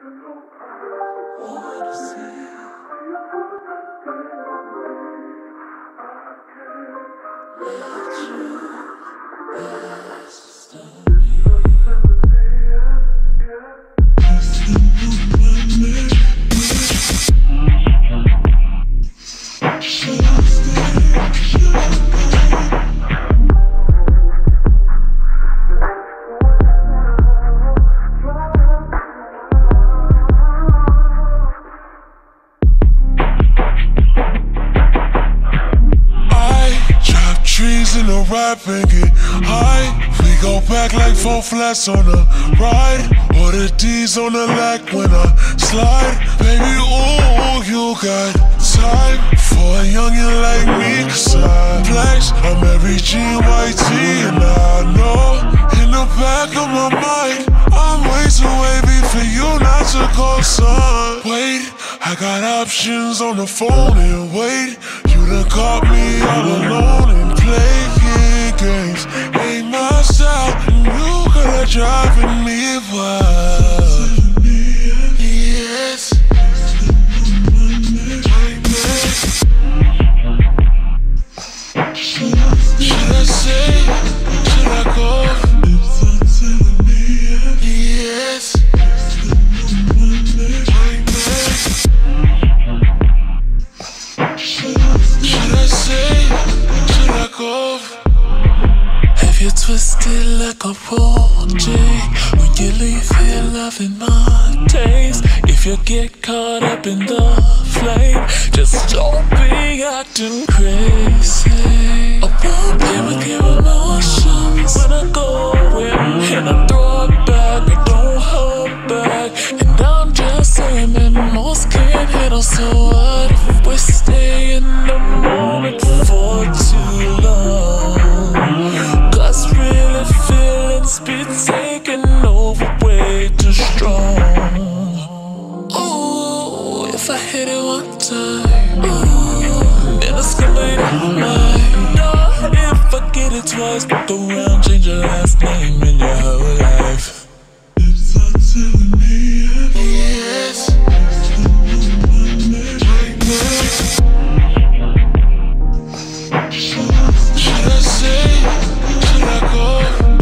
Rap and get high. We go back like 4 flats on the ride, or the D's on the lack when I slide. Baby, ooh, you got time for a youngin' like me, 'cause I flex. I'm every GYT, and I know in the back of my mind I'm way too wavy for you not to go, son. Wait, I got options on the phone, and wait, you done caught me all alone and playing games. Ain't my style, and you gotta driving me wild. Yes. Should I say? Should I go? Yes. Should I say? Should I go? Have you twisted like a J when you leave here loving my taste? If you get caught up in the flame, just don't be acting crazy. I won't play with your emotions when I go in, and I throw it back, I don't hold back. And I'm just saying that most can't handle, so what if we stay in the moment for too long? Cause really feelings be taking over way too strong. Ooh, if I hit it one time, ooh, then it's gonna be mine. No, if I get it twice, fuck around, change your last name in your whole life. If I'm telling me yes. Should I say? Should I go?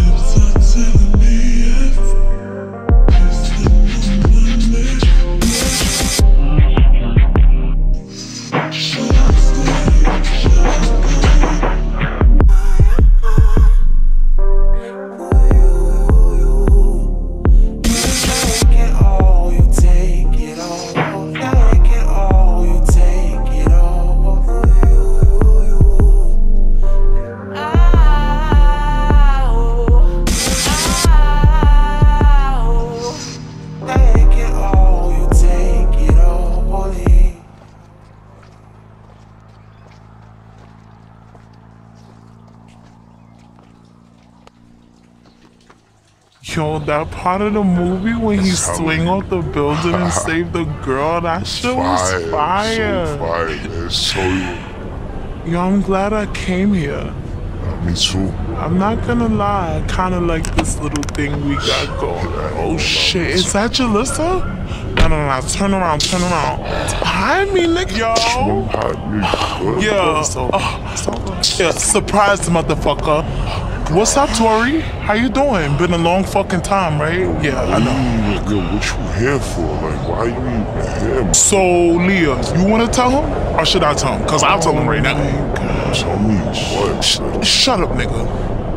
Yo, that part of the movie when he swing off the building and save the girl, that shit was fire. So fire, man. So yo, I'm glad I came here. Me too. I'm not gonna lie, I kinda like this little thing we got going. Oh shit, is that Jalissa? No, turn around. Hide me, nigga. Yo. Yeah, surprise motherfucker. What's up, Tori? How you doing? Been a long fucking time, right? Yeah, I know. Yo, what you here for? Like, why you even here? So, Leah, you wanna tell him? Or should I tell him? Cause I'll tell him right now. Tell me what? Shut up, nigga.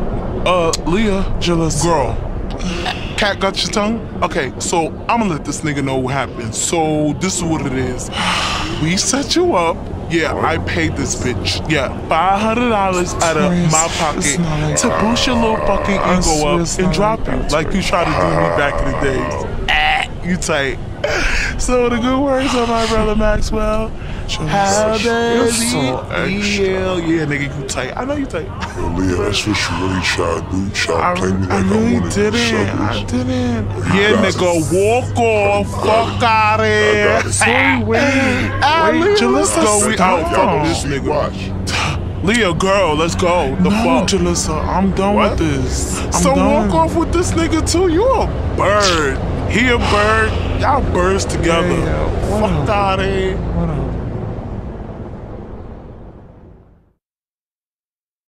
Leah, Jalissa. Girl. Cat got your tongue? Okay, so I'ma let this nigga know what happened. So, this is what it is. We set you up. Yeah, I paid this bitch. Yeah, $500 out of my pocket to boost your little fucking ego up and drop you like you tried to do me back in the days. You tight. So the good words of my brother Maxwell. How does he feel? Yeah, nigga, you tight. I know you tight. Yo, Leah, that's what you really try to do. Try to play me like I really didn't. I didn't. Yeah, nigga, walk off. Fuck out of here. Sorry, wait, Jalissa, we out. Fuck this nigga. Watch. Leah, girl, let's go. The fuck? Jalissa, I'm done with this. So walk off with this nigga too? You a bird. He a bird. Y'all birds together. Yeah, Fuck out of here. What up?